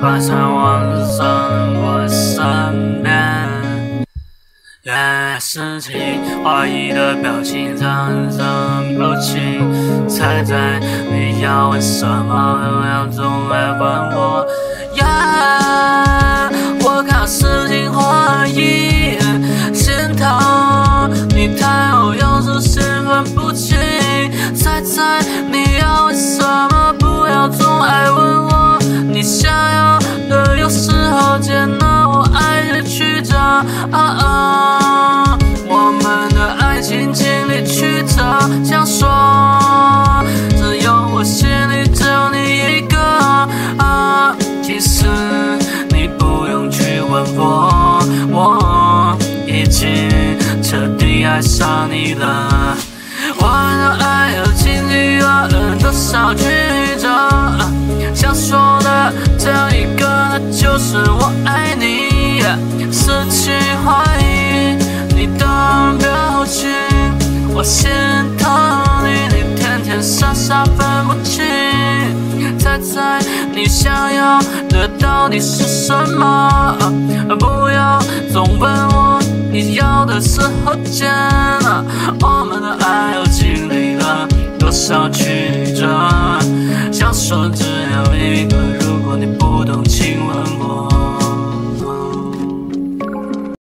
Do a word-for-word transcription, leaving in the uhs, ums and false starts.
挂在网上我身边。yeah, 事情怀疑的表情常常不清，猜猜你要问什么，要总来问我。yeah, 我靠事情怀疑心疼，你太后有时兴奋不清，猜猜你要问什么，不要总爱问我。你想要的有时候见到我爱的曲折啊啊，我们的爱情经历曲折，想说只有我心里只有你一个啊，其实你不用去问我，我已经彻底爱上你了。我的爱有经历了多少曲折，想说的这一个，那就是我爱你。事情怀疑你的表情，我心疼你，你天天傻傻分不清，猜猜你想要的到底是什么？不要总问我你要的时候见了，我们的爱又经历了多少曲折，想说只有一个